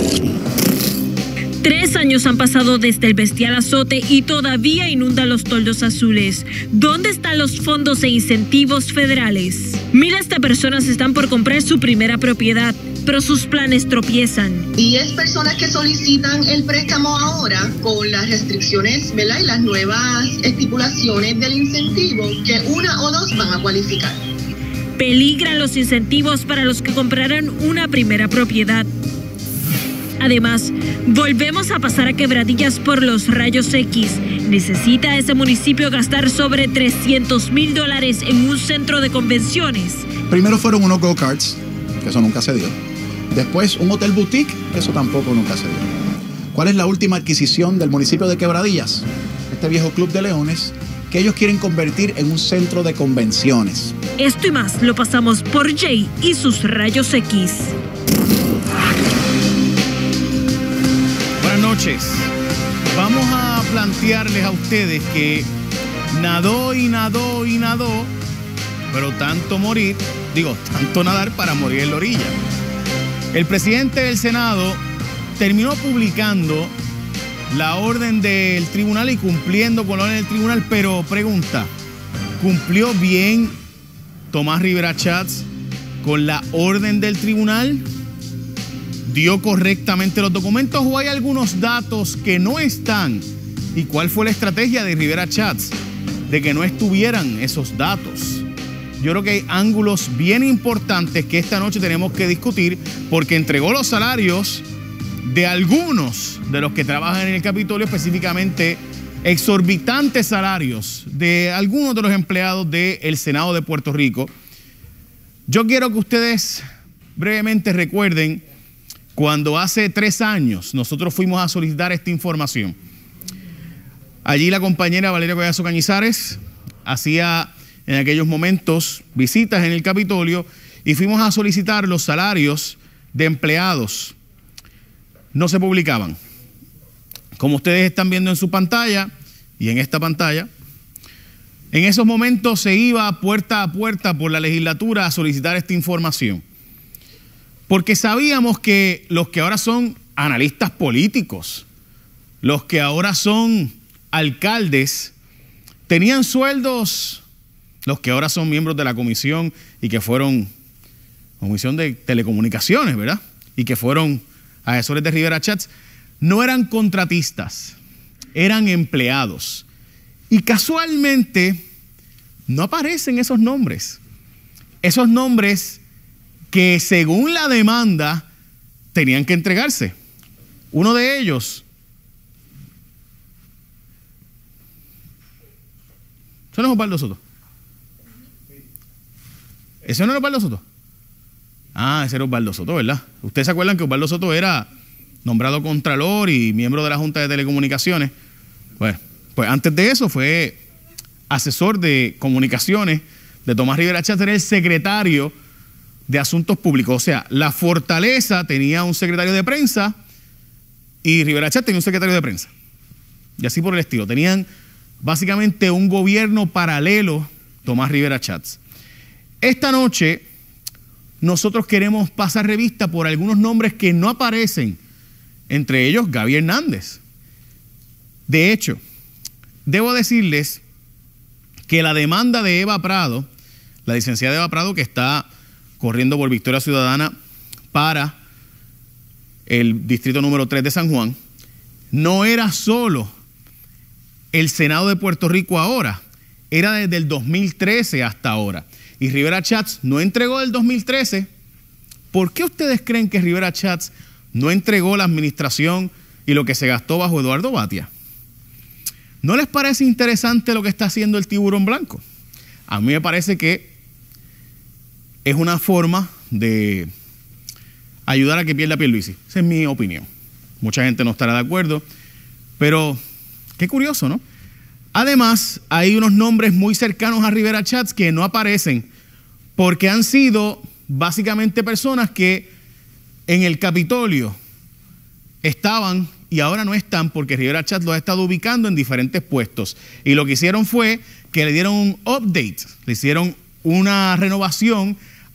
3 años han pasado desde el bestial azote y todavía inundan los toldos azules. ¿Dónde están los fondos e incentivos federales? Miles de personas están por comprar su primera propiedad, pero sus planes tropiezan. Y es personas que solicitan el préstamo ahora con las restricciones, ¿verdad? Y las nuevas estipulaciones del incentivo, que 1 o 2 van a cualificar. Peligran los incentivos para los que comprarán una primera propiedad. Además, volvemos a pasar a Quebradillas por los rayos X. ¿Necesita ese municipio gastar sobre $300,000 en un centro de convenciones? Primero fueron unos go-karts, que eso nunca se dio. Después un hotel boutique, que eso tampoco nunca se dio. ¿Cuál es la última adquisición del municipio de Quebradillas? Este viejo club de leones que ellos quieren convertir en un centro de convenciones. Esto y más lo pasamos por Jay y sus rayos X. Buenas noches. Vamos a plantearles a ustedes que nadó y nadó y nadó, pero tanto nadar para morir en la orilla. El presidente del Senado terminó publicando la orden del tribunal y cumpliendo con la orden del tribunal, pero pregunta, ¿cumplió bien Tomás Rivera Schatz con la orden del tribunal? ¿Dio correctamente los documentos o hay algunos datos que no están? ¿Y cuál fue la estrategia de Rivera Schatz de que no estuvieran esos datos? Yo creo que hay ángulos bien importantes que esta noche tenemos que discutir porque entregó los salarios de algunos de los que trabajan en el Capitolio, específicamente exorbitantes salarios de algunos de los empleados del Senado de Puerto Rico. Yo quiero que ustedes brevemente recuerden cuando hace 3 años nosotros fuimos a solicitar esta información. Allí la compañera Valeria Collazo Cañizares hacía en aquellos momentos visitas en el Capitolio y fuimos a solicitar los salarios de empleados. No se publicaban. Como ustedes están viendo en su pantalla y en esta pantalla, en esos momentos se iba puerta a puerta por la legislatura a solicitar esta información. Porque sabíamos que los que ahora son analistas políticos, los que ahora son alcaldes, tenían sueldos, los que ahora son miembros de la comisión y que fueron, comisión de telecomunicaciones, ¿verdad? Y que fueron asesores de Rivera Schatz, no eran contratistas, eran empleados. Y casualmente no aparecen esos nombres. Esos nombres que según la demanda tenían que entregarse. Uno de ellos, ¿eso no es Osvaldo Soto? ¿Ese no era Osvaldo Soto? Ah, ese era Osvaldo Soto, ¿verdad? Ustedes se acuerdan que Osvaldo Soto era nombrado contralor y miembro de la Junta de Telecomunicaciones. Bueno, pues antes de eso fue asesor de comunicaciones de Tomás Rivera Schatz, era el secretario de Asuntos Públicos. O sea, la Fortaleza tenía un secretario de prensa y Rivera Schatz tenía un secretario de prensa. Y así por el estilo. Tenían básicamente un gobierno paralelo, Tomás Rivera Schatz. Esta noche nosotros queremos pasar revista por algunos nombres que no aparecen, entre ellos Gaby Hernández. De hecho, debo decirles que la demanda de Eva Prado, la licenciada Eva Prado, que está corriendo por Victoria Ciudadana para el distrito número 3 de San Juan, no era solo el Senado de Puerto Rico ahora, era desde el 2013 hasta ahora. Y Rivera Schatz no entregó el 2013. ¿Por qué ustedes creen que Rivera Schatz no entregó la administración y lo que se gastó bajo Eduardo Batia? ¿No les parece interesante lo que está haciendo el tiburón blanco? A mí me parece que es una forma de ayudar a que pierda Pierluisi. Esa es mi opinión. Mucha gente no estará de acuerdo, pero qué curioso, ¿no? Además, hay unos nombres muy cercanos a Rivera Schatz que no aparecen porque han sido básicamente personas que en el Capitolio estaban y ahora no están porque Rivera Schatz los ha estado ubicando en diferentes puestos. Y lo que hicieron fue que le dieron un update, le hicieron una renovación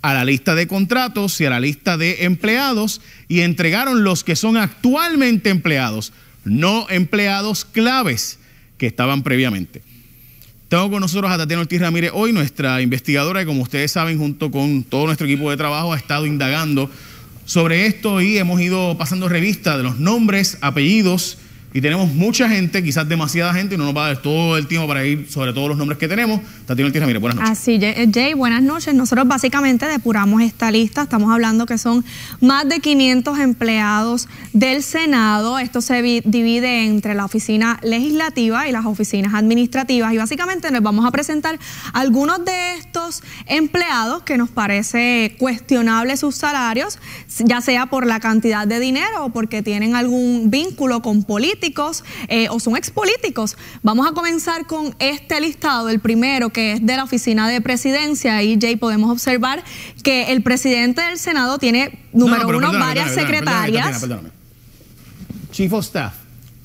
a la lista de contratos y a la lista de empleados y entregaron los que son actualmente empleados, no empleados claves que estaban previamente. Tengo con nosotros a Tatiana Ortiz Ramírez hoy, nuestra investigadora, que como ustedes saben, junto con todo nuestro equipo de trabajo, ha estado indagando sobre esto y hemos ido pasando revista de los nombres, apellidos, y tenemos mucha gente, quizás demasiada gente, y no nos va a dar todo el tiempo para ir sobre todos los nombres que tenemos. Tatiana Ortiz Ramírez, buenas noches. Así, Jay, buenas noches. Nosotros básicamente depuramos esta lista. Estamos hablando que son más de 500 empleados del Senado. Esto se divide entre la oficina legislativa y las oficinas administrativas. Y básicamente nos vamos a presentar algunos de estos empleados que nos parece cuestionable sus salarios, ya sea por la cantidad de dinero o porque tienen algún vínculo con políticos o son expolíticos. Vamos a comenzar con este listado, el primero, que es de la oficina de presidencia. Ahí, Jay, podemos observar que el presidente del Senado tiene, número uno, varias secretarias. Perdóname. Chief of Staff.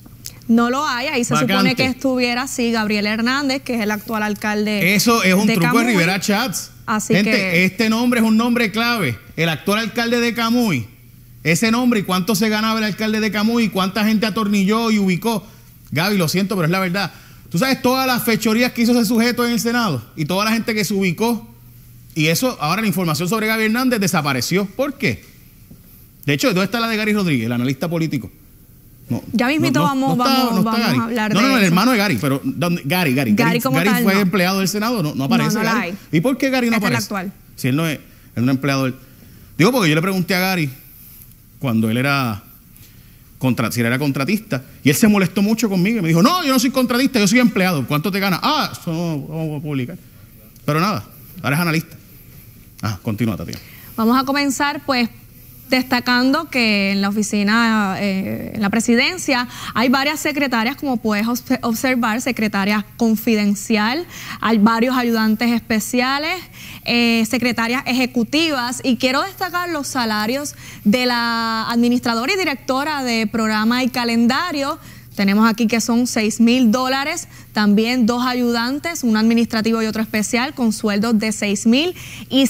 No lo hay, ahí se vacante. supone que estuviera, sí, Gabriel Hernández, que es el actual alcalde. Eso es un truco Camuy. de Rivera Chats. Así gente, que este nombre es un nombre clave. El actual alcalde de Camuy. Ese nombre y cuánto se ganaba el alcalde de Camuy y cuánta gente atornilló y ubicó. Gaby, lo siento, pero es la verdad. Tú sabes todas las fechorías que hizo ese sujeto en el Senado y toda la gente que se ubicó. Y eso, ahora la información sobre Gaby Hernández desapareció. ¿Por qué? De hecho, ¿dónde está la de Gary Rodríguez, el analista político? No, ya mismito vamos a hablar de No, el eso. hermano de Gary, pero Gary tal, fue no. empleado del Senado, no aparece no la Gary. hay. ¿Y por qué Gary no Este es el aparece? actual. Si él no es un empleado del... Digo, porque yo le pregunté a Gary cuando él era si él era contratista, y él se molestó mucho conmigo y me dijo, no, yo no soy contratista, yo soy empleado. ¿Cuánto te ganas? Eso no vamos a publicar. Pero nada, ahora es analista. Continúa, Tatiana. Vamos a comenzar, pues, destacando que en la oficina, en la presidencia, hay varias secretarias, como puedes observar, secretaria confidencial, hay varios ayudantes especiales, secretarias ejecutivas, y quiero destacar los salarios de la administradora y directora de programa y calendario. Tenemos aquí que son $6,000, también 2 ayudantes, un administrativo y otro especial, con sueldos de $6,000 y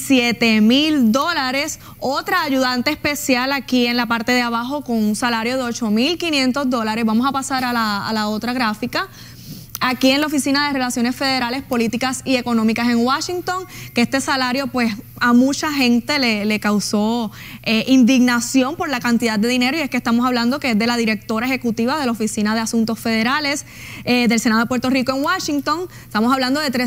$7,000. Otra ayudante especial aquí en la parte de abajo con un salario de $8,500. Vamos a pasar a la otra gráfica. Aquí en la Oficina de Relaciones Federales, Políticas y Económicas en Washington, que este salario pues a mucha gente le causó indignación por la cantidad de dinero, y es que estamos hablando que es de la directora ejecutiva de la Oficina de Asuntos Federales del Senado de Puerto Rico en Washington. Estamos hablando de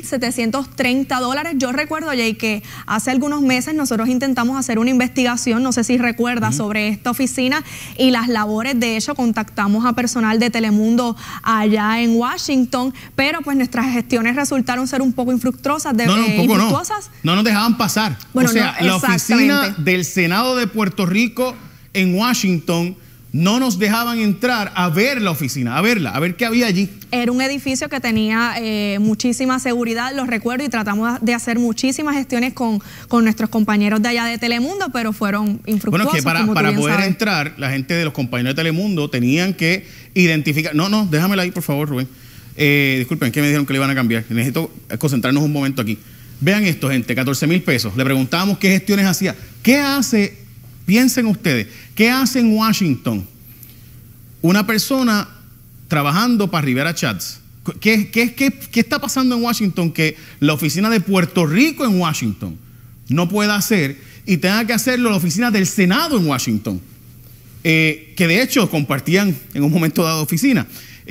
$13,730. Yo recuerdo, Jay, que hace algunos meses nosotros intentamos hacer una investigación, no sé si recuerdas, sobre esta oficina y las labores. De hecho, contactamos a personal de Telemundo allá en Washington, pero pues nuestras gestiones resultaron ser un poco infructuosas. No nos dejaban pasar. Bueno, o sea, la oficina del Senado de Puerto Rico en Washington no nos dejaban entrar a ver la oficina, a ver qué había allí. Era un edificio que tenía muchísima seguridad, lo recuerdo, y tratamos de hacer muchísimas gestiones con nuestros compañeros de allá de Telemundo, pero fueron infructuosos. Bueno, es que para poder entrar, la gente de los compañeros de Telemundo tenían que identificar... No, déjamela ahí, por favor, Rubén. Disculpen, que me dijeron que le iban a cambiar. Necesito concentrarnos un momento aquí. Vean esto, gente, $14,000. Le preguntábamos qué gestiones hacía. ¿Qué hace, piensen ustedes, qué hace en Washington una persona trabajando para Rivera Chats? ¿Qué está pasando en Washington que la oficina de Puerto Rico en Washington no pueda hacer y tenga que hacerlo la oficina del Senado en Washington? Que de hecho compartían en un momento dado oficina.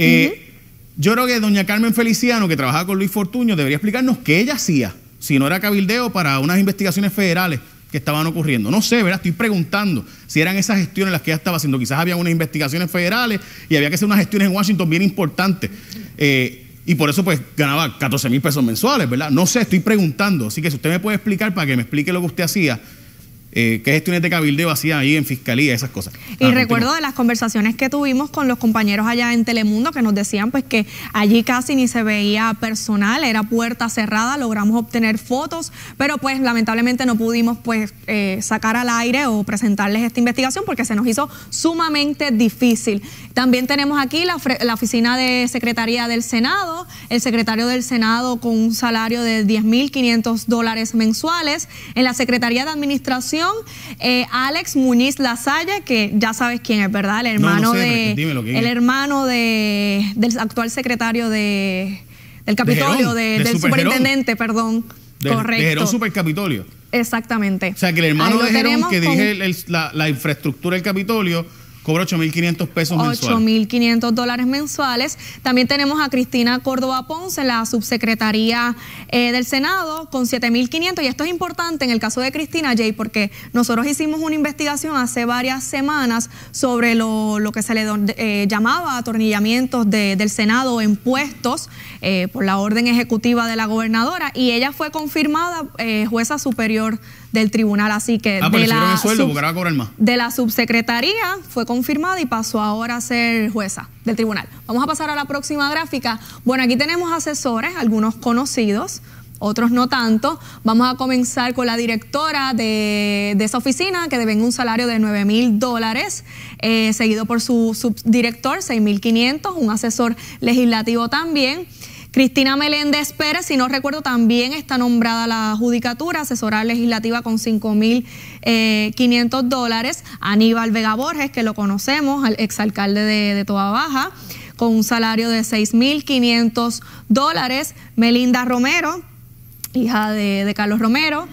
Yo creo que doña Carmen Feliciano, que trabajaba con Luis Fortuño, debería explicarnos qué ella hacía, si no era cabildeo para unas investigaciones federales que estaban ocurriendo. No sé, ¿verdad? Estoy preguntando si eran esas gestiones las que ella estaba haciendo. Quizás había unas investigaciones federales y había que hacer unas gestiones en Washington bien importantes. Y por eso pues ganaba $14,000 mensuales, ¿verdad? No sé, estoy preguntando. Así que si usted me puede explicar, para que me explique lo que usted hacía, qué gestiones de cabildeo hacían ahí en fiscalía, esas cosas. Y recuerdo de las conversaciones que tuvimos con los compañeros allá en Telemundo que nos decían pues que allí casi ni se veía personal, era puerta cerrada, logramos obtener fotos, pero pues lamentablemente no pudimos pues sacar al aire o presentarles esta investigación porque se nos hizo sumamente difícil. También tenemos aquí la oficina de Secretaría del Senado, el secretario del Senado con un salario de $10,500 mensuales. En la Secretaría de Administración, Alex Muñiz Lasalle, que ya sabes quién es, ¿verdad? El hermano del actual secretario del Capitolio, del superintendente, perdón. Correcto. De Gerón Supercapitolio. Exactamente. O sea, que el hermano de Gerón que dirige la infraestructura del Capitolio cobra $8,500 mensuales. $8,500 mensuales. También tenemos a Cristina Córdoba Ponce, la subsecretaría del Senado, con $7,500. Y esto es importante en el caso de Cristina, Jay, porque nosotros hicimos una investigación hace varias semanas sobre lo que se le llamaba atornillamientos del Senado en puestos por la orden ejecutiva de la gobernadora. Y ella fue confirmada jueza superior del tribunal, así que de la subsecretaría fue confirmada y pasó ahora a ser jueza del tribunal. Vamos a pasar a la próxima gráfica. Bueno, aquí tenemos asesores, algunos conocidos, otros no tanto. Vamos a comenzar con la directora de esa oficina, que deben un salario de $9,000, seguido por su subdirector, $6,500, un asesor legislativo también. Cristina Meléndez Pérez, si no recuerdo, también está nombrada a la judicatura, asesora legislativa con $5,500. Aníbal Vega Borges, que lo conocemos, el exalcalde de Toa Baja, con un salario de $6,500. Melinda Romero, hija de Carlos Romero,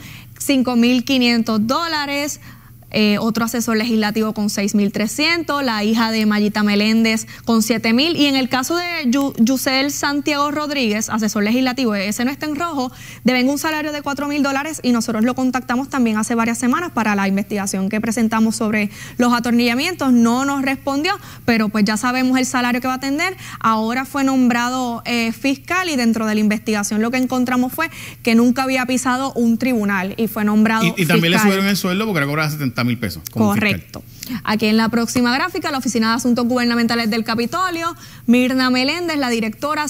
$5,500. Otro asesor legislativo con $6,300, la hija de Mayita Meléndez con $7,000, y en el caso de Yusel Santiago Rodríguez, asesor legislativo, ese no está en rojo, deben un salario de $4,000 y nosotros lo contactamos también hace varias semanas para la investigación que presentamos sobre los atornillamientos. No nos respondió, pero pues ya sabemos el salario que va a tener. Ahora fue nombrado fiscal y dentro de la investigación lo que encontramos fue que nunca había pisado un tribunal y fue nombrado fiscal. Y también le subieron el sueldo porque era cobrar $70,000 pesos. Correcto. Fiscal. Aquí en la próxima gráfica, la Oficina de Asuntos Gubernamentales del Capitolio, Mirna Meléndez, la directora,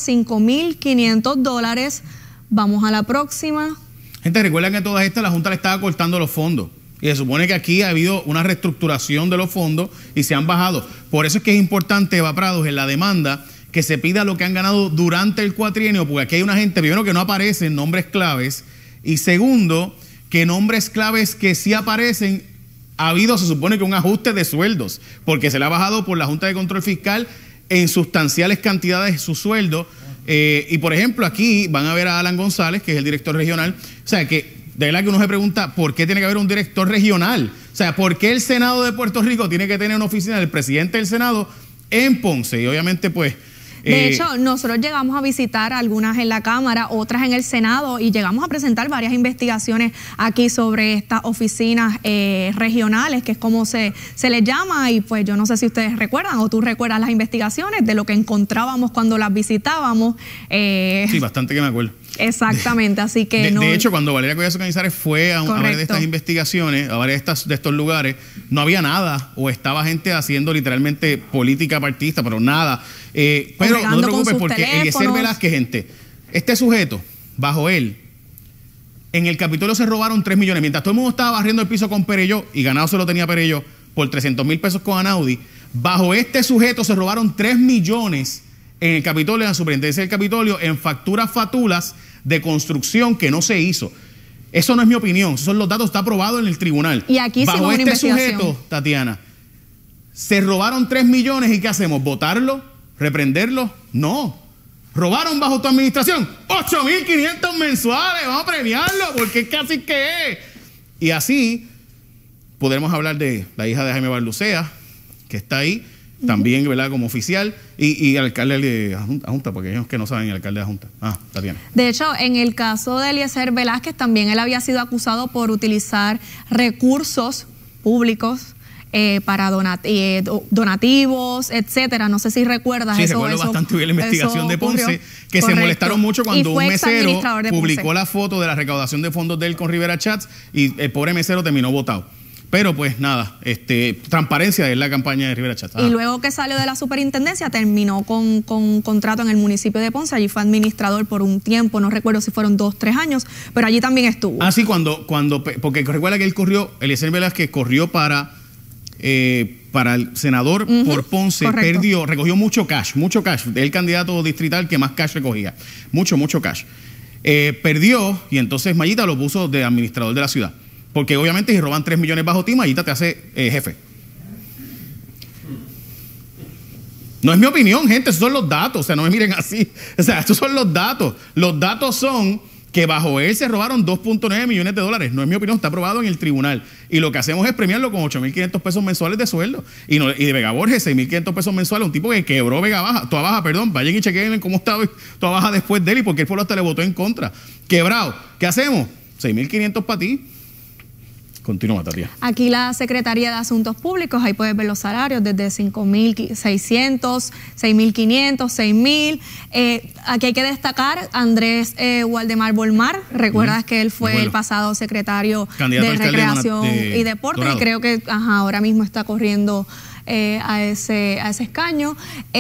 $5,500. Vamos a la próxima. Gente, recuerden que todas estas la Junta le estaba cortando los fondos. Y se supone que aquí ha habido una reestructuración de los fondos y se han bajado. Por eso es que es importante, Eva Prados, en la demanda, que se pida lo que han ganado durante el cuatrienio, porque aquí hay una gente, primero, que no aparecen nombres claves, y segundo, que nombres claves que sí aparecen, ha habido, se supone que un ajuste de sueldos, porque se le ha bajado por la Junta de Control Fiscal en sustanciales cantidades su sueldo. Y por ejemplo, aquí van a ver a Alan González, que es el director regional. O sea, que de verdad que uno se pregunta, ¿por qué tiene que haber un director regional? O sea, ¿por qué el Senado de Puerto Rico tiene que tener una oficina del presidente del Senado en Ponce? Y obviamente, pues... De hecho, nosotros llegamos a visitar algunas en la Cámara, otras en el Senado, y llegamos a presentar varias investigaciones aquí sobre estas oficinas regionales, que es como se les llama, y pues yo no sé si ustedes recuerdan o tú recuerdas las investigaciones de lo que encontrábamos cuando las visitábamos. Sí, bastante que me acuerdo. Exactamente, así que... De hecho, cuando Valeria Collazo Cañizares fue a varias de estas investigaciones, a varias de estos lugares, no había nada, o estaba gente haciendo literalmente política partidista, pero nada. Pero no te preocupes, porque Eliezer Velázquez, gente, este sujeto, bajo él, en el Capitolio se robaron 3 millones. Mientras todo el mundo estaba barriendo el piso con Perelló, y ganado se lo tenía Perelló por $300,000 con Anaudi, bajo este sujeto se robaron 3 millones en el Capitolio, en la superintendencia del Capitolio, en fatulas de construcción que no se hizo. Eso no es mi opinión, esos son los datos, está aprobado en el tribunal. Y aquí bajo este sujeto, Tatiana, se robaron 3 millones, ¿y qué hacemos? ¿Votarlo? ¿Reprenderlo? No. Robaron bajo tu administración $8,500 mensuales, vamos a premiarlo, porque es casi que es. Y así podremos hablar de la hija de Jaime Barlucea, que está ahí, también, ¿verdad?, como oficial, y el alcalde de Junta, porque ellos que no saben, el alcalde de Junta. Tatiana. De hecho, en el caso de Eliezer Velázquez, también él había sido acusado por utilizar recursos públicos para donativos, etcétera. No sé si recuerdas sí, eso. Recuerdo bastante bien la investigación de Ponce, que correcto. Se molestaron mucho cuando un mesero publicó Ponce. la foto de la recaudación de fondos de él con Rivera Chats y el pobre mesero terminó votado. Pero pues nada, transparencia es la campaña de Rivera Chats. Y luego que salió de la superintendencia terminó con contrato en el municipio de Ponce. Allí fue administrador por un tiempo, no recuerdo si fueron 2 o 3 años, pero allí también estuvo. Ah, sí, porque recuerda que él corrió, Eliezer Velázquez corrió para el senador por Ponce, correcto. recogió mucho cash, el candidato distrital que más cash recogía, mucho cash. Perdió y entonces Mayita lo puso de administrador de la ciudad. Porque obviamente si roban 3 millones bajo ti, Mayita te hace jefe. No es mi opinión, gente, esos son los datos. O sea, no me miren así. O sea, estos son los datos. Los datos son que bajo él se robaron 2.9 millones de dólares. No es mi opinión, está aprobado en el tribunal. Y lo que hacemos es premiarlo con 8.500 pesos mensuales de sueldo. Y de Vega Borges, 6.500 pesos mensuales. Un tipo que quebró Toa Baja, perdón. Vayan y chequen cómo estaba Toa Baja después de él y porque el pueblo hasta le votó en contra. Quebrado. ¿Qué hacemos? 6.500 para ti. Continúa, Tatia. Aquí la Secretaría de Asuntos Públicos, ahí puedes ver los salarios desde 5.600, 6.500, 6.000. Aquí hay que destacar Andrés Waldemar Bolmar. Recuerdas que él fue el pasado secretario candidato de Recreación y Deporte. Dorado. Y creo que ahora mismo está corriendo a ese escaño.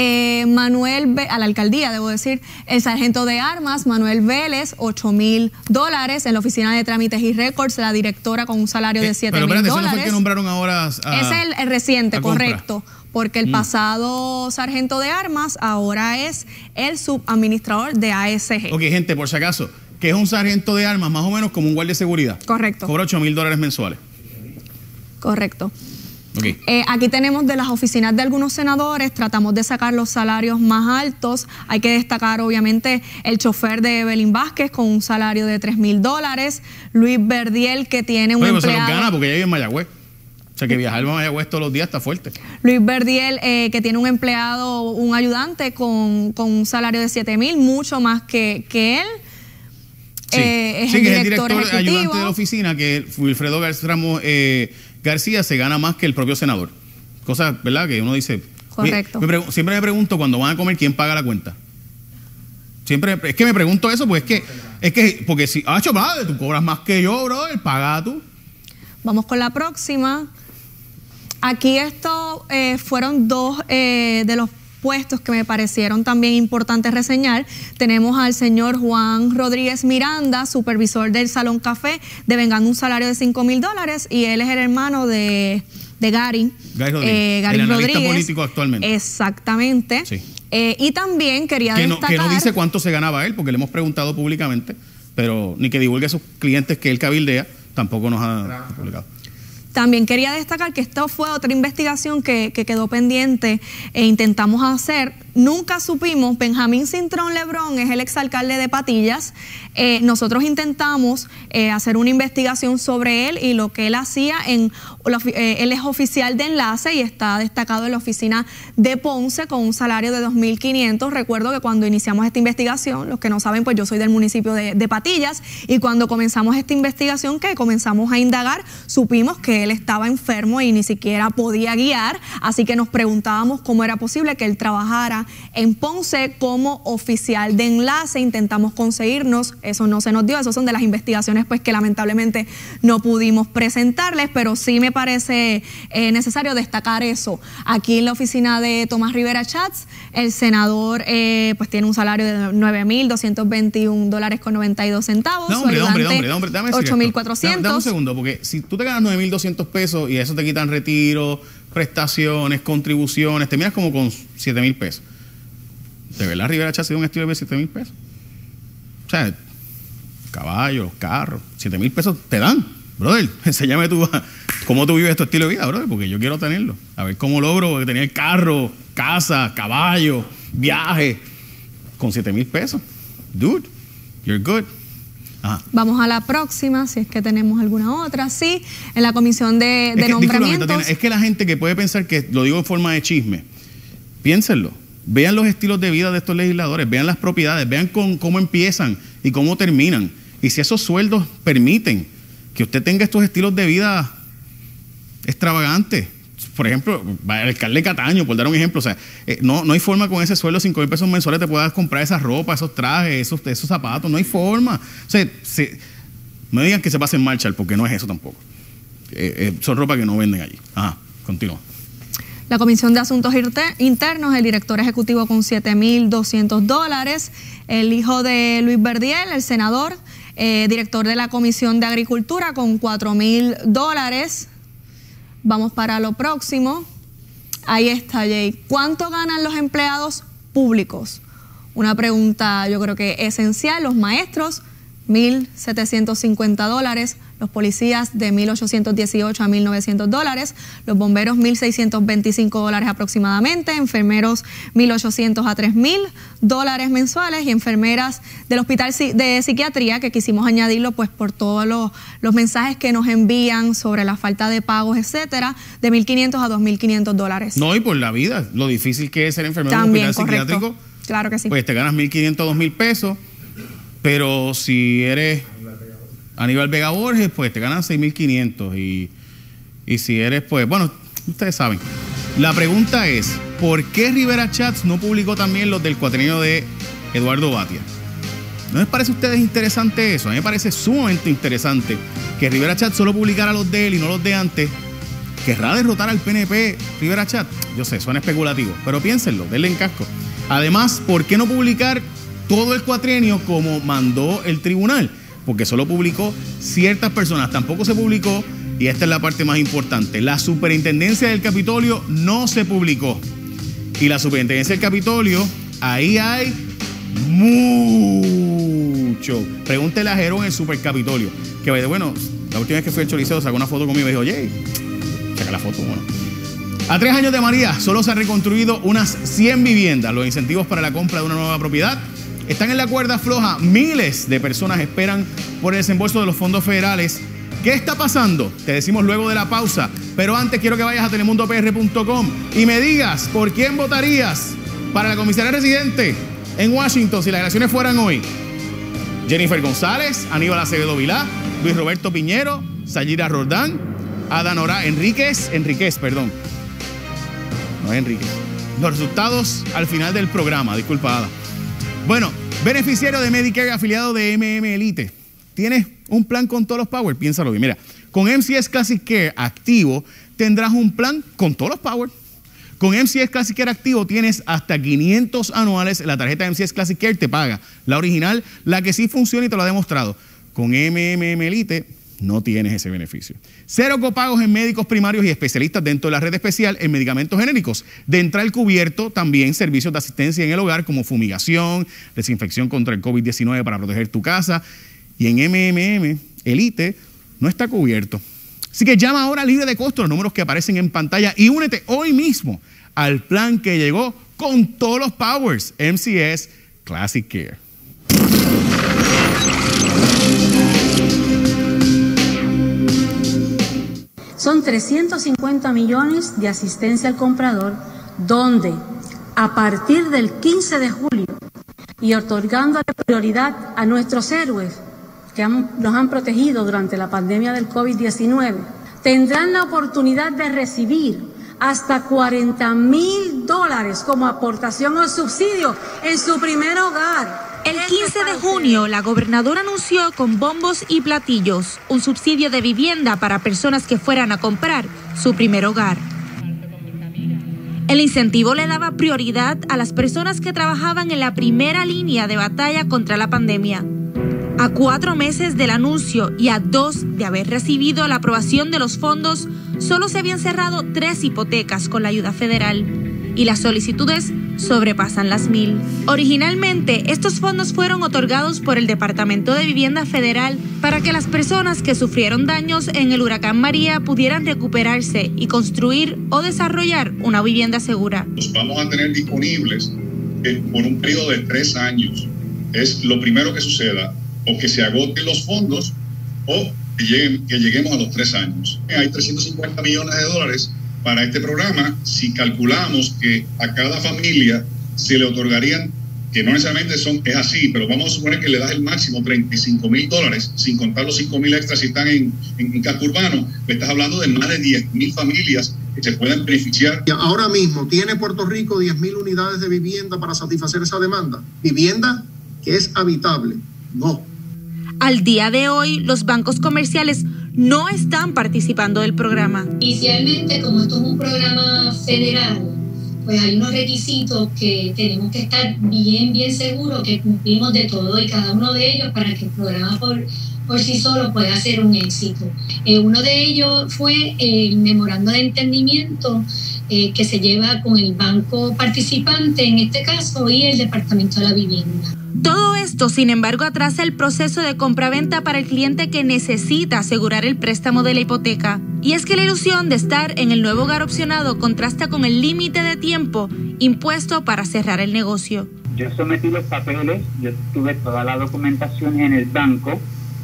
A la alcaldía, debo decir, el sargento de armas, Manuel Vélez, $8,000 en la oficina de trámites y récords, la directora con un salario de $7,000. Pero espérate, ¿eso no fue el que nombraron ahora? Es el reciente, correcto. Porque el pasado sargento de armas ahora es el subadministrador de ASG. Ok, gente, por si acaso, que es un sargento de armas más o menos como un guardia de seguridad. Correcto. Cobra $8,000 mensuales. Correcto. Okay. Aquí tenemos de las oficinas de algunos senadores, tratamos de sacar los salarios más altos. Hay que destacar obviamente el chofer de Evelyn Vázquez con un salario de $3,000, Luis Verdiel que tiene un empleado... se los gana porque ella vive en Mayagüez. O sea que viajar a Mayagüez todos los días está fuerte. Luis Verdiel que tiene un empleado, un ayudante con un salario de $7,000, mucho más que él. Sí, es el director ejecutivo. Ayudante de la oficina, que Wilfredo García se gana más que el propio senador. Cosa, ¿verdad? Que uno dice... Correcto. Siempre me pregunto cuando van a comer quién paga la cuenta. Siempre, es que me pregunto eso, pues porque si, tú cobras más que yo, brother, paga tú. Vamos con la próxima. Aquí esto fueron 2 de los puestos que me parecieron también importantes reseñar. Tenemos al señor Juan Rodríguez Miranda, supervisor del Salón Café, devengando un salario de $5,000 y él es el hermano de Gary Rodríguez. El analista político actualmente. Exactamente. Sí. Y también quería destacar... Que no dice cuánto se ganaba él, porque le hemos preguntado públicamente, pero ni que divulgue a sus clientes que él cabildea, tampoco nos ha publicado. También quería destacar que esta fue otra investigación que quedó pendiente e intentamos hacer. Nunca supimos, Benjamín Cintrón Lebrón es el exalcalde de Patillas. Nosotros intentamos hacer una investigación sobre él y lo que él hacía. Él es oficial de enlace y está destacado en la oficina de Ponce con un salario de $2,500. Recuerdo que cuando iniciamos esta investigación, los que no saben, pues yo soy del municipio de Patillas, y cuando comenzamos esta investigación, que comenzamos a indagar, supimos que él estaba enfermo y ni siquiera podía guiar, así que nos preguntábamos cómo era posible que él trabajara en Ponce como oficial de enlace. Intentamos conseguirnos, eso no se nos dio, esas son de las investigaciones pues que lamentablemente no pudimos presentarles, pero sí me parece necesario destacar eso. Aquí en la oficina de Tomás Rivera Chats, el senador pues tiene un salario de $9,221.92. No, hombre, dame 8,400. Dame un segundo, porque si tú te ganas 9,200 pesos y eso te quitan retiro, prestaciones, contribuciones, te miras como con 7,000 pesos. ¿De verdad Rivera Chats ha sido un estilo de 7,000 pesos? O sea, caballos, carros, 7,000 pesos te dan. Brother, enséñame tú cómo tú vives tu estilo de vida, brother, porque yo quiero tenerlo. A ver cómo logro tener carro, casa, caballo, viaje con 7,000 pesos. Dude, you're good. Ajá. Vamos a la próxima, si es que tenemos alguna otra. Sí, en la comisión de nombramientos. Tatiana, es que la gente que puede pensar que lo digo en forma de chisme, piénsenlo. Vean los estilos de vida de estos legisladores, vean las propiedades, vean cómo empiezan y cómo terminan. Y si esos sueldos permiten que usted tenga estos estilos de vida extravagantes, por ejemplo, el alcalde Cataño, por dar un ejemplo, o sea, no hay forma con ese sueldo, 5,000 pesos mensuales, te puedas comprar esa ropa, esos trajes, esos zapatos, no hay forma. O sea, no digan que se pasen Marshall, porque no es eso tampoco. Son ropa que no venden allí. Ajá, continúa. La Comisión de Asuntos Internos, el director ejecutivo con $7,200. El hijo de Luis Verdiel, el senador, director de la Comisión de Agricultura con $4,000. Vamos para lo próximo. Ahí está, Jay. ¿Cuánto ganan los empleados públicos? Una pregunta yo creo que esencial. Los maestros, $1,750. Los policías de $1,818 a $1,900, los bomberos $1,625 aproximadamente, enfermeros $1,800 a $3,000 mensuales y enfermeras del hospital de psiquiatría, que quisimos añadirlo pues por todos los mensajes que nos envían sobre la falta de pagos, etcétera, de $1,500 a $2,500. No, y por la vida, lo difícil que es ser enfermero en un hospital psiquiátrico. Claro que sí. Pues te ganas $1,500 a $2,000 pesos, pero si eres Aníbal Vega Borges, pues te ganan 6,500 y si eres, pues, bueno, ustedes saben. La pregunta es, ¿por qué Rivera Chats no publicó también los del cuatrienio de Eduardo Batia? ¿No les parece a ustedes interesante eso? A mí me parece sumamente interesante que Rivera Chats solo publicara los de él y no los de antes. ¿Querrá derrotar al PNP Rivera Chats? Yo sé, suena especulativo, pero piénsenlo, denle en casco. Además, ¿por qué no publicar todo el cuatrienio como mandó el tribunal? Porque solo publicó ciertas personas, tampoco se publicó, y esta es la parte más importante, la superintendencia del Capitolio no se publicó. Y la superintendencia del Capitolio, ahí hay mucho. Pregúntele a Jerón el Supercapitolio, que bueno, la última vez que fui al Choliseo sacó una foto conmigo y dijo, oye, saca la foto, bueno. A 3 años de María, solo se han reconstruido unas 100 viviendas. Los incentivos para la compra de una nueva propiedad están en la cuerda floja. Miles de personas esperan por el desembolso de los fondos federales. ¿Qué está pasando? Te decimos luego de la pausa. Pero antes quiero que vayas a telemundopr.com y me digas por quién votarías para la comisaría residente en Washington si las elecciones fueran hoy. Jennifer González, Aníbal Acevedo Vilá, Luis Roberto Piñero, Sayira Roldán, Adanora Enríquez, no es Enríquez. Los resultados al final del programa, disculpa Ada. Bueno, beneficiario de Medicare afiliado de Elite. ¿Tienes un plan con todos los Power? Piénsalo bien. Mira, con MCS Classic Care activo tendrás un plan con todos los Power. Con MCS Classic Care activo tienes hasta 500 anuales. La tarjeta de MCS Classic Care te paga. La original, la que sí funciona y te lo ha demostrado. Con Elite no tienes ese beneficio. 0 copagos en médicos primarios y especialistas dentro de la red especial en medicamentos genéricos. Dental cubierto también servicios de asistencia en el hogar como fumigación, desinfección contra el COVID-19 para proteger tu casa. Y en Elite no está cubierto. Así que llama ahora libre de costo los números que aparecen en pantalla y únete hoy mismo al plan que llegó con todos los powers, MCS Classic Care. Son 350 millones de asistencia al comprador, donde a partir del 15 de julio y otorgando la prioridad a nuestros héroes que nos han protegido durante la pandemia del COVID-19, tendrán la oportunidad de recibir hasta $40,000 como aportación o subsidio en su primer hogar. El 15 de junio, la gobernadora anunció con bombos y platillos un subsidio de vivienda para personas que fueran a comprar su primer hogar. El incentivo le daba prioridad a las personas que trabajaban en la primera línea de batalla contra la pandemia. A 4 meses del anuncio y a 2 de haber recibido la aprobación de los fondos, solo se habían cerrado 3 hipotecas con la ayuda federal y las solicitudes sobrepasan las 1,000. Originalmente, estos fondos fueron otorgados por el Departamento de Vivienda Federal para que las personas que sufrieron daños en el huracán María pudieran recuperarse y construir o desarrollar una vivienda segura. Los vamos a tener disponibles por un periodo de 3 años. Es lo primero que suceda, o que se agoten los fondos o que lleguemos a los 3 años. Hay $350 millones para este programa. Si calculamos que a cada familia se le otorgarían que no necesariamente es así, pero vamos a suponer que le das el máximo $35,000, sin contar los 5,000 extras si están en casco urbano, me estás hablando de más de 10,000 familias que se pueden beneficiar. Ahora mismo, ¿tiene Puerto Rico 10,000 unidades de vivienda para satisfacer esa demanda? ¿Vivienda que es habitable? No. Al día de hoy, los bancos comerciales no están participando del programa. Inicialmente, como esto es un programa federal, pues hay unos requisitos que tenemos que estar bien seguros que cumplimos de todo y cada uno de ellos para que el programa por sí solo pueda ser un éxito. Uno de ellos fue el memorando de entendimiento que se lleva con el banco participante, en este caso, y el Departamento de la Vivienda. Todo esto, sin embargo, atrasa el proceso de compraventa para el cliente que necesita asegurar el préstamo de la hipoteca. Y es que la ilusión de estar en el nuevo hogar opcionado contrasta con el límite de tiempo impuesto para cerrar el negocio. Yo sometí los papeles, yo tuve toda la documentación en el banco,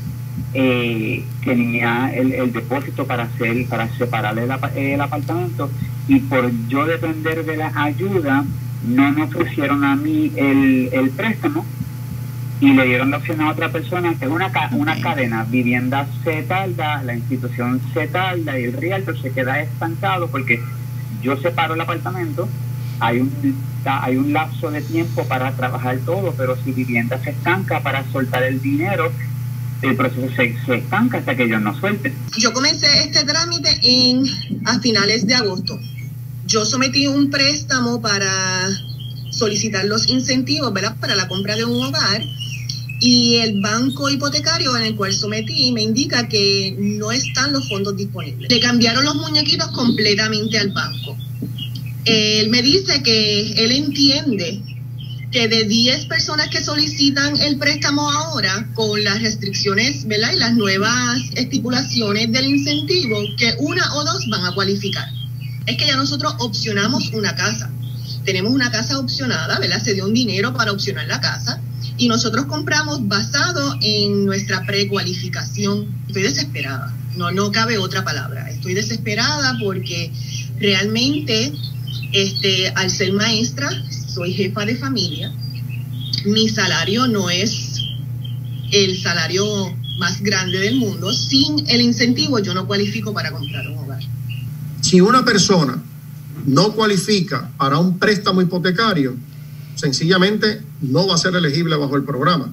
tenía el depósito para separar el apartamento, y por yo depender de la ayuda, no me ofrecieron a mí el préstamo y le dieron la opción a otra persona, que es una cadena. Vivienda se tarda, la institución se tarda y el realtor se queda estancado porque yo separo el apartamento, hay un lapso de tiempo para trabajar todo, pero si Vivienda se estanca para soltar el dinero, el proceso se estanca hasta que ellos no suelten. Yo comencé este trámite a finales de agosto. Yo sometí un préstamo para solicitar los incentivos, ¿verdad?, para la compra de un hogar, y el banco hipotecario en el cual sometí me indica que no están los fondos disponibles. Le cambiaron los muñequitos completamente al banco. Él me dice que él entiende que de 10 personas que solicitan el préstamo ahora, con las restricciones, ¿verdad?, y las nuevas estipulaciones del incentivo, que 1 o 2 van a cualificar. Es que ya nosotros opcionamos una casa. Tenemos una casa opcionada, ¿verdad? Se dio un dinero para opcionar la casa y nosotros compramos basado en nuestra precualificación. Estoy desesperada, no cabe otra palabra. Estoy desesperada porque realmente, al ser maestra, soy jefa de familia. Mi salario no es el salario más grande del mundo. Sin el incentivo yo no cualifico para comprar un hogar. Si una persona no cualifica para un préstamo hipotecario, sencillamente no va a ser elegible bajo el programa.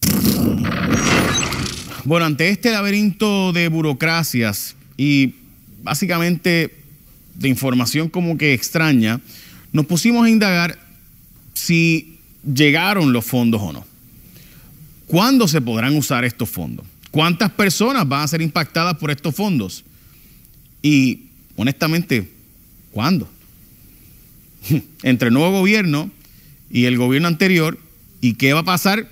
Bueno, ante este laberinto de burocracias y básicamente de información como que extraña, nos pusimos a indagar si llegaron los fondos o no. ¿Cuándo se podrán usar estos fondos? ¿Cuántas personas van a ser impactadas por estos fondos? Y, honestamente, ¿cuándo? Entre el nuevo gobierno y el gobierno anterior, ¿y qué va a pasar?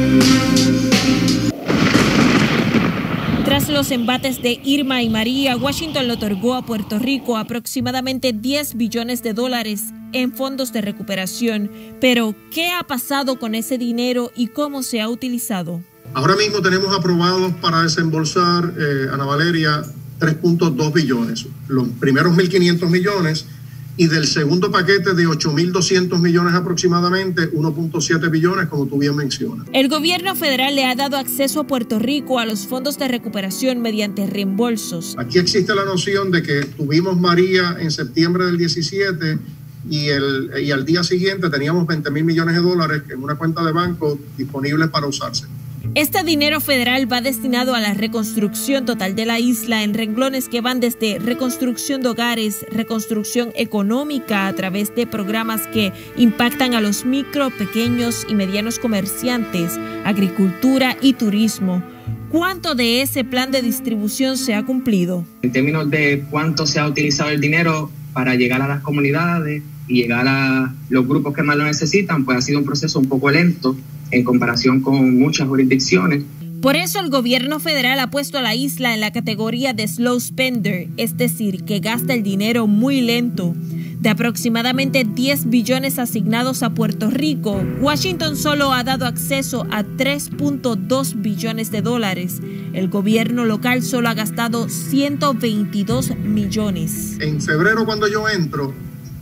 Tras los embates de Irma y María, Washington le otorgó a Puerto Rico aproximadamente $10 billones en fondos de recuperación. Pero, ¿qué ha pasado con ese dinero y cómo se ha utilizado? Ahora mismo tenemos aprobados para desembolsar, Ana Valeria, 3.2 billones. Los primeros 1.500 millones y del segundo paquete de 8.200 millones aproximadamente, 1.7 billones, como tú bien mencionas. El gobierno federal le ha dado acceso a Puerto Rico a los fondos de recuperación mediante reembolsos. Aquí existe la noción de que tuvimos María en septiembre del 17 y al día siguiente teníamos $20,000 millones en una cuenta de banco disponible para usarse. Este dinero federal va destinado a la reconstrucción total de la isla en renglones que van desde reconstrucción de hogares, reconstrucción económica a través de programas que impactan a los micro, pequeños y medianos comerciantes, agricultura y turismo. ¿Cuánto de ese plan de distribución se ha cumplido? En términos de cuánto se ha utilizado el dinero para llegar a las comunidades y llegar a los grupos que más lo necesitan, pues ha sido un proceso un poco lento en comparación con muchas jurisdicciones. Por eso el gobierno federal ha puesto a la isla en la categoría de slow spender, es decir, que gasta el dinero muy lento. De aproximadamente 10 billones asignados a Puerto Rico, Washington solo ha dado acceso a 3.2 billones de dólares. El gobierno local solo ha gastado 122 millones. En febrero, cuando yo entro,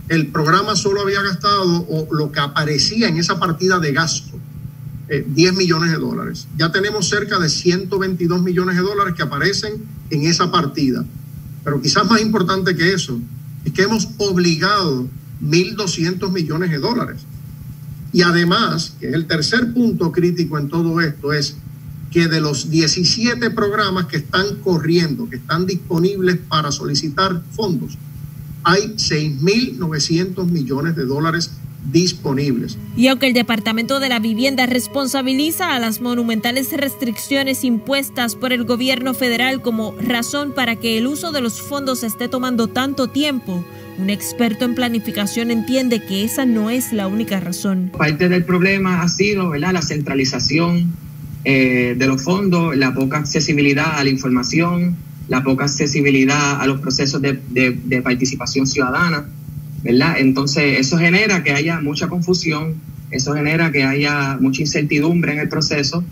el programa solo había gastado, o lo que aparecía en esa partida de gasto, 10 millones de dólares. Ya tenemos cerca de 122 millones de dólares que aparecen en esa partida. Pero quizás más importante que eso, es que hemos obligado 1.200 millones de dólares. Y además, que es el tercer punto crítico en todo esto, es que de los 17 programas que están corriendo, que están disponibles para solicitar fondos, hay 6.900 millones de dólares disponibles. Y aunque el Departamento de la Vivienda responsabiliza a las monumentales restricciones impuestas por el gobierno federal como razón para que el uso de los fondos esté tomando tanto tiempo, un experto en planificación entiende que esa no es la única razón. Parte del problema ha sido, ¿verdad?, la centralización de los fondos, la poca accesibilidad a la información, la poca accesibilidad a los procesos de participación ciudadana, ¿verdad? Entonces eso genera que haya mucha confusión, eso genera que haya mucha incertidumbre en el proceso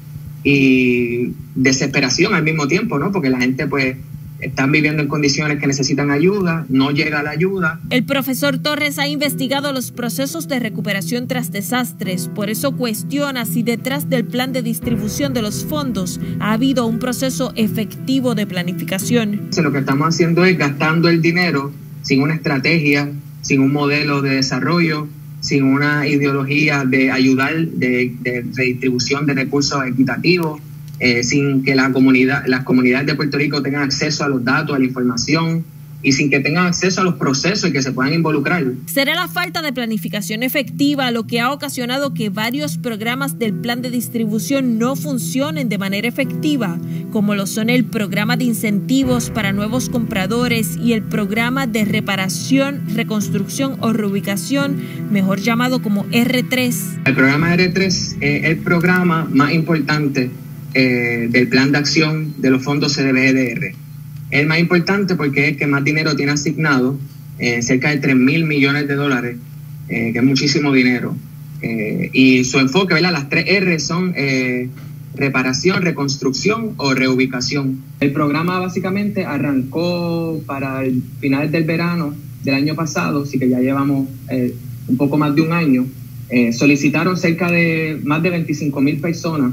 y desesperación al mismo tiempo, ¿no? Porque la gente pues están viviendo en condiciones que necesitan ayuda, no llega la ayuda. El profesor Torres ha investigado los procesos de recuperación tras desastres, por eso cuestiona si detrás del plan de distribución de los fondos ha habido un proceso efectivo de planificación. Lo que estamos haciendo es gastando el dinero sin una estrategia, sin un modelo de desarrollo, sin una ideología de ayudar, de redistribución de recursos equitativos, sin que las comunidades de Puerto Rico tengan acceso a los datos, a la información y sin que tengan acceso a los procesos y que se puedan involucrar. Será la falta de planificación efectiva lo que ha ocasionado que varios programas del plan de distribución no funcionen de manera efectiva, como lo son el programa de incentivos para nuevos compradores y el programa de reparación, reconstrucción o reubicación, mejor llamado como R3. El programa R3 es el programa más importante del plan de acción de los fondos CDBGDR. Es el más importante porque es el que más dinero tiene asignado, cerca de 3.000 millones de dólares, que es muchísimo dinero. Y su enfoque, ¿verdad? Las 3 R son reparación, reconstrucción o reubicación. El programa básicamente arrancó para el finales del verano del año pasado, así que ya llevamos un poco más de un año. Solicitaron cerca de más de 25.000 personas.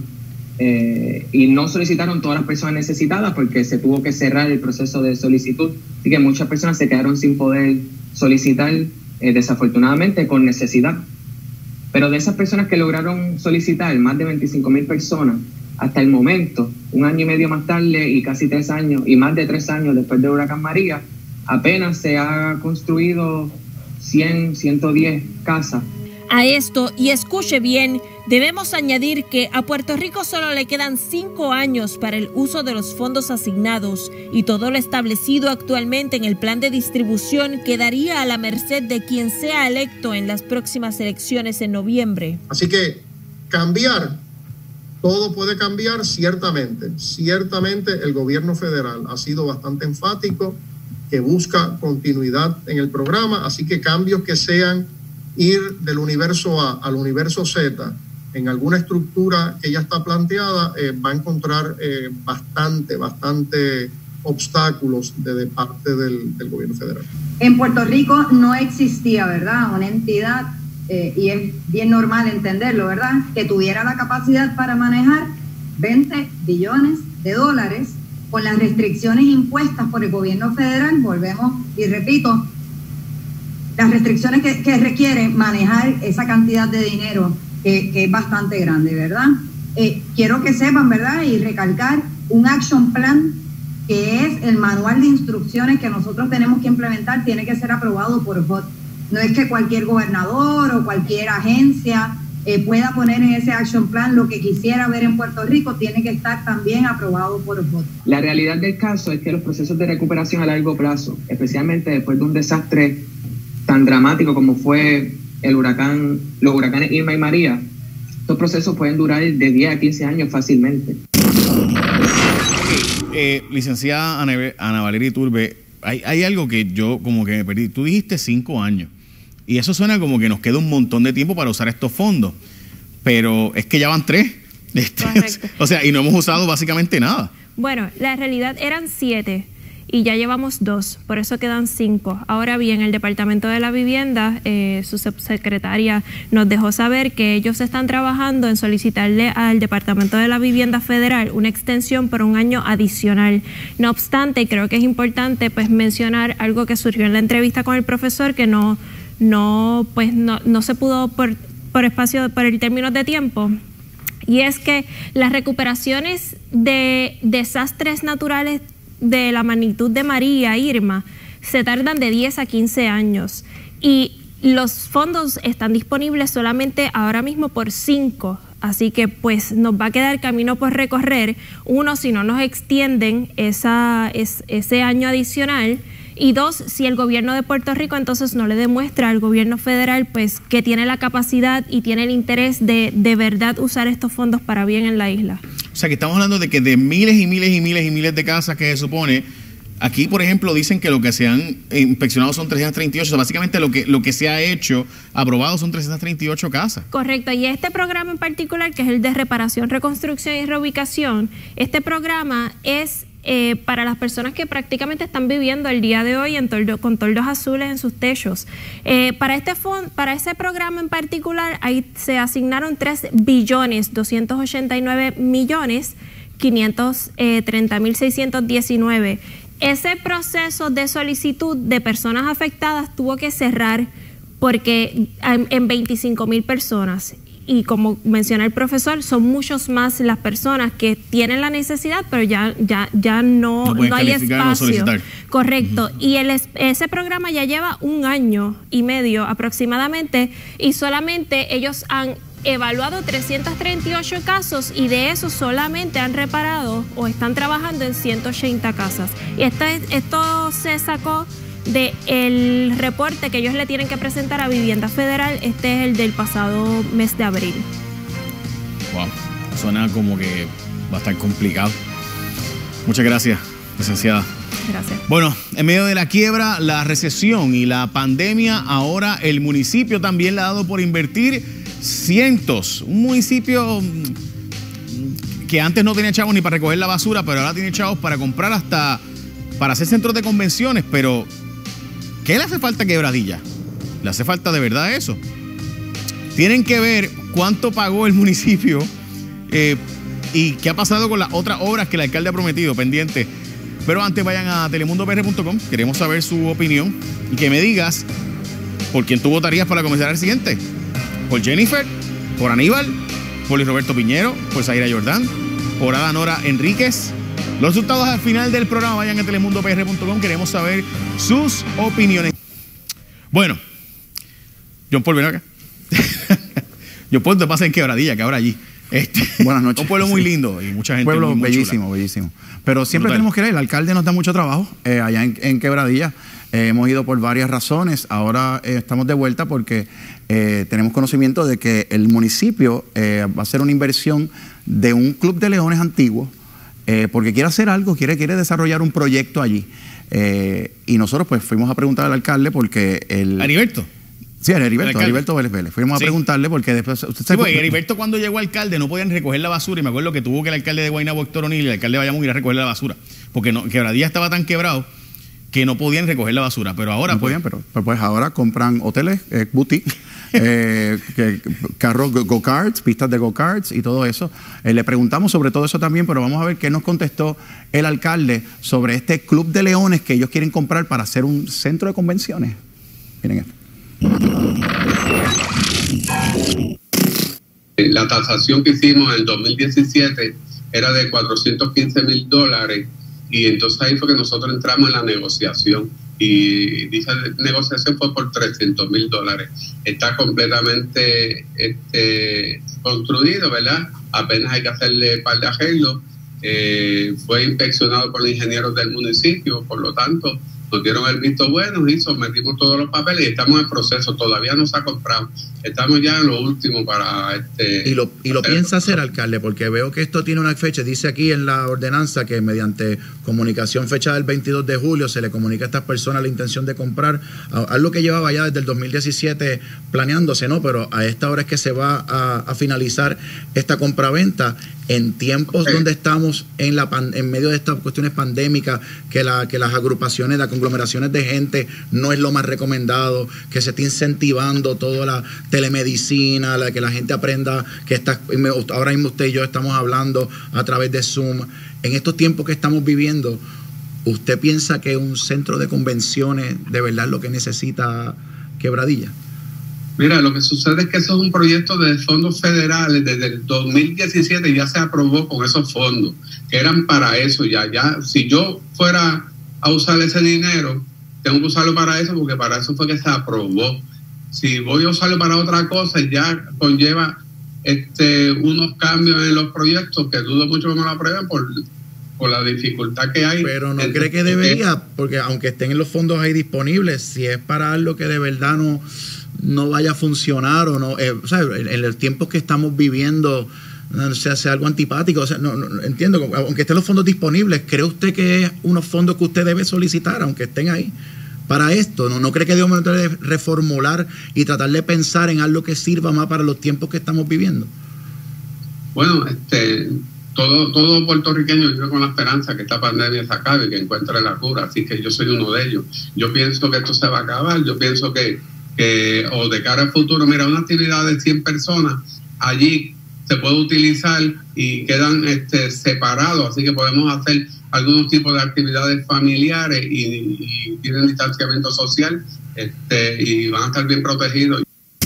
Y no solicitaron todas las personas necesitadas porque se tuvo que cerrar el proceso de solicitud, así que muchas personas se quedaron sin poder solicitar, desafortunadamente con necesidad. Pero de esas personas que lograron solicitar, más de 25.000 personas, hasta el momento, un año y medio más tarde y casi 3 años, y más de 3 años después del huracán María, apenas se ha construido 100, 110 casas. A esto, y escuche bien, debemos añadir que a Puerto Rico solo le quedan 5 años para el uso de los fondos asignados y todo lo establecido actualmente en el plan de distribución quedaría a la merced de quien sea electo en las próximas elecciones en noviembre. Así que cambiar, todo puede cambiar ciertamente. Ciertamente el gobierno federal ha sido bastante enfático, que busca continuidad en el programa, así que cambios que sean ir del universo A al universo Z en alguna estructura que ya está planteada, va a encontrar bastante obstáculos de parte del gobierno federal. En Puerto Rico no existía, ¿verdad?, una entidad, y es bien normal entenderlo, ¿verdad?, que tuviera la capacidad para manejar 20 billones de dólares con las restricciones impuestas por el gobierno federal. Volvemos y repito, las restricciones que requieren manejar esa cantidad de dinero que es bastante grande, ¿verdad? Quiero que sepan, ¿verdad?, y recalcar un action plan, que es el manual de instrucciones que nosotros tenemos que implementar, tiene que ser aprobado por HUD. No es que cualquier gobernador o cualquier agencia pueda poner en ese action plan lo que quisiera ver en Puerto Rico, tiene que estar también aprobado por HUD. La realidad del caso es que los procesos de recuperación a largo plazo, especialmente después de un desastre tan dramático como fue los huracanes Irma y María, estos procesos pueden durar de 10 a 15 años fácilmente. Licenciada Ana Valeria Iturbe, hay algo que yo como que me perdí. Tú dijiste 5 años y eso suena como que nos queda un montón de tiempo para usar estos fondos, pero es que ya van 3. O sea, y no hemos usado básicamente nada. Bueno, la realidad eran 7. y ya llevamos 2, por eso quedan 5. Ahora bien, el Departamento de la Vivienda, su subsecretaria nos dejó saber que ellos están trabajando en solicitarle al Departamento de la Vivienda Federal una extensión por un año adicional. No obstante, creo que es importante pues mencionar algo que surgió en la entrevista con el profesor, que no se pudo por el término de tiempo, y es que las recuperaciones de desastres naturales de la magnitud de María, Irma, se tardan de 10 a 15 años y los fondos están disponibles solamente ahora mismo por 5, así que pues nos va a quedar camino por recorrer. Uno, si no nos extienden ese año adicional, y 2, si el gobierno de Puerto Rico entonces no le demuestra al gobierno federal pues que tiene la capacidad y tiene el interés de verdad usar estos fondos para bien en la isla. O sea que estamos hablando de que de miles y miles y miles y miles de casas que se supone, aquí por ejemplo dicen que lo que se han inspeccionado son 338, o sea, básicamente lo que se ha hecho, aprobado son 338 casas. Correcto, y este programa en particular, que es el de reparación, reconstrucción y reubicación, este programa es para las personas que prácticamente están viviendo el día de hoy con toldos azules en sus techos. Para ese programa en particular ahí se asignaron 3.289.530.619. Ese proceso de solicitud de personas afectadas tuvo que cerrar porque en 25,000 personas. Y como menciona el profesor, son muchos más las personas que tienen la necesidad, pero ya no hay espacio. Correcto. Y ese programa ya lleva 1 año y medio aproximadamente, y solamente ellos han evaluado 338 casos y de esos solamente han reparado o están trabajando en 180 casas. Y esto se sacó del reporte que ellos le tienen que presentar a Vivienda Federal. Este es el del pasado mes de abril. Wow, suena como que va a estar complicado. Muchas gracias, licenciada. Gracias. Bueno, en medio de la quiebra, la recesión y la pandemia, ahora el municipio también le ha dado por invertir cientos. Un municipio que antes no tenía chavos ni para recoger la basura, pero ahora tiene chavos para comprar hasta para hacer centros de convenciones. Pero ¿qué le hace falta a Quebradilla? ¿Le hace falta de verdad eso? Tienen que ver cuánto pagó el municipio y qué ha pasado con las otras obras que el alcalde ha prometido, pendiente. Pero antes vayan a telemundopr.com, queremos saber su opinión y que me digas por quién tú votarías para comenzar el siguiente. ¿Por Jennifer? ¿Por Aníbal? ¿Por Luis Roberto Piñero? ¿Por Zaira Jordán? ¿Por Ada Nora Enríquez? Los resultados al final del programa, vayan a telemundopr.com, queremos saber sus opiniones. Bueno, John Paul, ven acá. John Paul, te pasa en Quebradilla, que ahora allí. Buenas noches. Un pueblo muy lindo y mucha gente. Un pueblo muy bellísimo, chula. bellísimo. Pero siempre Brutal. tenemos que ir. El alcalde nos da mucho trabajo allá en Quebradilla. Hemos ido por varias razones. Ahora estamos de vuelta porque tenemos conocimiento de que el municipio va a hacer una inversión de un club de leones antiguo porque quiere hacer algo, quiere desarrollar un proyecto allí. Y nosotros pues fuimos a preguntar al alcalde porque el... ¿Heriberto? Sí, Heriberto Vélez. Fuimos a preguntarle porque después... porque Heriberto cuando llegó alcalde no podían recoger la basura y me acuerdo que tuvo que el alcalde de Guaynabo, Héctor O'Neill, y el alcalde de Bayamón ir a recoger la basura porque Quebradilla estaba tan quebrado que no podían recoger la basura, pero ahora... No podían, pero pues ahora compran hoteles, boutique, carros, go-karts, pistas de go-karts y todo eso. Le preguntamos sobre todo eso también, pero vamos a ver qué nos contestó el alcalde sobre este club de leones que ellos quieren comprar para hacer un centro de convenciones. Miren esto. La tasación que hicimos en el 2017 era de $415,000 y entonces ahí fue que nosotros entramos en la negociación y dicha negociación fue por $300,000. Está completamente construido, ¿verdad? Apenas hay que hacerle par de arreglos. Fue inspeccionado por los ingenieros del municipio, por lo tanto nos dieron el visto bueno y sometimos todos los papeles y estamos en proceso, todavía no se ha comprado, estamos ya en lo último para ¿Y lo piensa hacer, alcalde? Porque veo que esto tiene una fecha, dice aquí en la ordenanza que mediante comunicación fechada el 22 de julio se le comunica a estas personas la intención de comprar, algo que llevaba ya desde el 2017 planeándose, ¿no? Pero a esta hora es que se va a finalizar esta compraventa. en tiempos donde estamos en medio de estas cuestiones pandémicas, que las agrupaciones, las conglomeraciones de gente no es lo más recomendado, que se está incentivando toda la telemedicina, que la gente aprenda, ahora mismo usted y yo estamos hablando a través de Zoom. En estos tiempos que estamos viviendo, ¿usted piensa que un centro de convenciones de verdad es lo que necesita Quebradilla? Mira, lo que sucede es que eso es un proyecto de fondos federales. Desde el 2017 ya se aprobó con esos fondos, que eran para eso ya. Si yo fuera a usar ese dinero, tengo que usarlo para eso, porque para eso fue que se aprobó. Si voy a usarlo para otra cosa, ya conlleva unos cambios en los proyectos que dudo mucho que me lo aprueben por la dificultad que hay. Pero no cree que debería, porque aunque estén los fondos ahí disponibles, si es para algo que de verdad no vaya a funcionar o no, o sea, en el tiempo que estamos viviendo, se hace algo antipático. O sea, no entiendo, aunque estén los fondos disponibles, ¿cree usted que es unos fondos que usted debe solicitar, aunque estén ahí para esto? ¿No cree que debemos reformular y tratar de pensar en algo que sirva más para los tiempos que estamos viviendo? Bueno, todo puertorriqueño vive con la esperanza que esta pandemia se acabe y que encuentre la cura, así que yo soy uno de ellos. Yo pienso que esto se va a acabar, yo pienso que o de cara al futuro, mira, una actividad de 100 personas, allí se puede utilizar y quedan separados, así que podemos hacer algunos tipos de actividades familiares y tienen distanciamiento social y van a estar bien protegidos.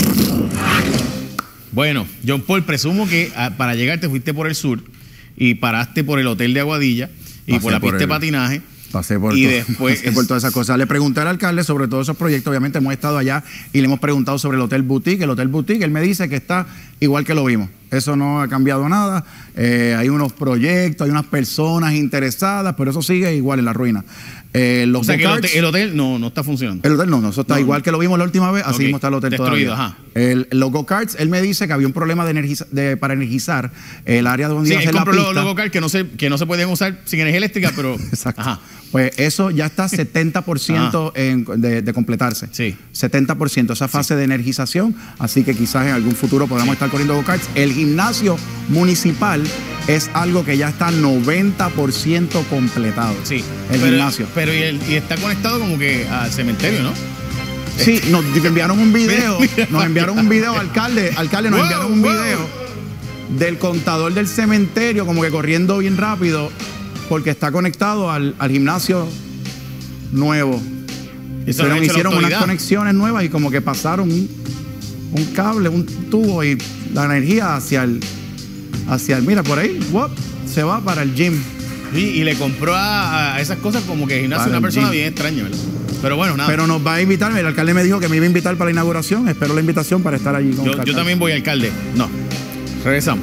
Bueno, John Paul, presumo que para llegar te fuiste por el sur y paraste por el hotel de Aguadilla y por la pista de patinaje. Pasé por todas esas cosas. Le pregunté al alcalde sobre todos esos proyectos. Obviamente hemos estado allá y le hemos preguntado sobre el Hotel Boutique. El Hotel Boutique, él me dice que está igual que lo vimos. Eso no ha cambiado nada. Hay unos proyectos, hay unas personas interesadas, pero eso sigue igual en la ruina. O sea que el hotel no está funcionando. El hotel no, eso está igual que lo vimos la última vez, así mismo está el hotel destruido, todavía. Los go-karts, él me dice que había un problema para energizar el área donde iba a ser la pista. Los go-karts que no se podían usar sin energía eléctrica, pero... Exacto. Ajá. Pues eso ya está 70% de completarse. Sí. 70%, esa fase de energización, así que quizás en algún futuro podamos estar corriendo go-karts. El gimnasio municipal es algo que ya está 90% completado. Sí. El gimnasio. Pero y está conectado como que al cementerio, ¿no? Sí, nos enviaron un video, alcalde, nos enviaron un video del contador del cementerio como que corriendo bien rápido porque está conectado al gimnasio nuevo. Hicieron unas conexiones nuevas y como que pasaron un cable, un tubo y la energía hacia el mira por ahí, se va para el gym. Y le compró a esas cosas como que gimnasio una persona bien extraña, ¿verdad? Pero bueno, nada. Pero nos va a invitar, el alcalde me dijo que me iba a invitar para la inauguración, espero la invitación para estar allí con yo también voy, alcalde. No, regresamos.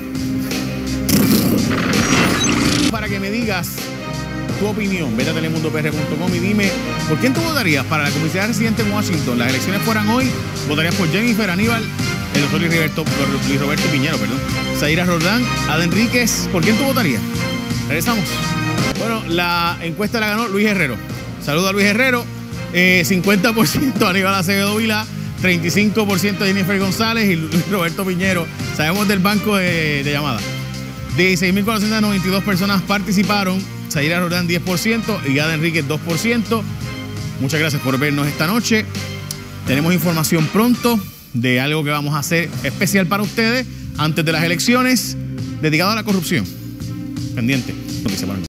Para que me digas tu opinión, vete a telemundopr.com y dime, ¿por quién tú votarías para la comisaría residente en Washington? Las elecciones fueran hoy, votarías por Jennifer Aníbal, el doctor Luis Roberto Piñero, Zaira Roldán, Ada Enríquez. ¿Por quién tú votarías? Regresamos. Bueno, la encuesta la ganó Luis Herrero. Saludos a Luis Herrero. 50% Aníbal Acevedo Vilá, 35% Jennifer González y Luis Roberto Piñero. Sabemos del banco de llamadas. 16.492 personas participaron. Zaira Roldán 10% y Ada Enríquez 2%. Muchas gracias por vernos esta noche. Tenemos información pronto de algo que vamos a hacer especial para ustedes antes de las elecciones, dedicado a la corrupción. Pendiente.